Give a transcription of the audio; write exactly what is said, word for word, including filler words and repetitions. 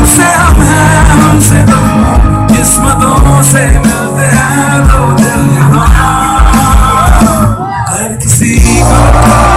से हम हैं, हमसे तुम, किस्मतों से मिलते हैं दो दिल यहाँ, हर किसी को